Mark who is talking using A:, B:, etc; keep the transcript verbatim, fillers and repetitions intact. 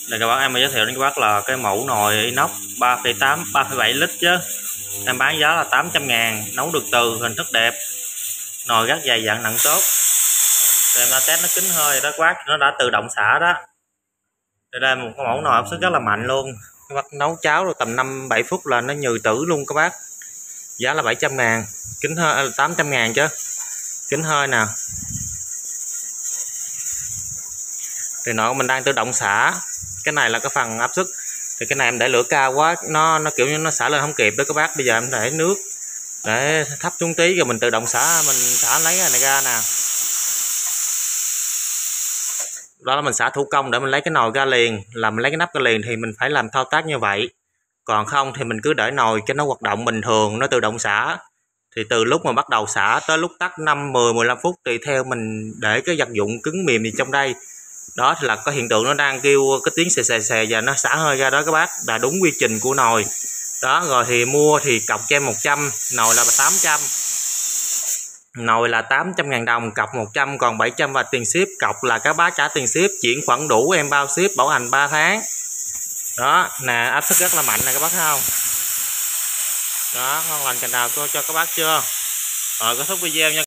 A: Đây các bác, em mới giới thiệu đến các bác là cái mẫu nồi inox ba phẩy tám ba phẩy bảy lít chứ. Em bán giá là tám trăm ngàn, nấu được từ, hình thức đẹp, nồi rất dày dặn nặng tốt. Rồi em đã test nó kính hơi đó các bác, nó đã tự động xả đó. Đây là một cái mẫu nồi áp suất rất là mạnh luôn. Các bác nấu cháo rồi tầm năm bảy phút là nó nhừ tử luôn các bác. Giá là bảy trăm ngàn, kính hơi tám trăm ngàn chứ. Kính hơi nè. Thì nồi của mình đang tự động xả. Cái này là cái phần áp suất. Thì cái này em để lửa cao quá, nó nó kiểu như nó xả lên không kịp đó các bác. Bây giờ em để nước để thấp xuống tí rồi mình tự động xả, mình xả lấy cái này ra nè. Đó là mình xả thủ công để mình lấy cái nồi ra liền, là mình lấy cái nắp ra liền thì mình phải làm thao tác như vậy. Còn không thì mình cứ để nồi cho nó hoạt động bình thường, nó tự động xả. Thì từ lúc mà bắt đầu xả tới lúc tắt năm, mười, mười lăm phút tùy theo mình để cái vật dụng cứng mềm gì trong đây. Đó thì là có hiện tượng nó đang kêu cái tiếng xè xè xè và nó xả hơi ra đó các bác, là đúng quy trình của nồi. Đó rồi thì mua thì cọc cho em một trăm, nồi là tám trăm. Nồi là tám trăm ngàn đồng, cọc một trăm, còn bảy trăm và tiền ship. Cọc là các bác trả tiền ship, chuyển khoản đủ em bao ship, bảo hành ba tháng. Đó nè, áp suất rất là mạnh nè các bác thấy không. Đó, ngon lành cành đào cho các bác chưa. Rồi kết thúc video nha.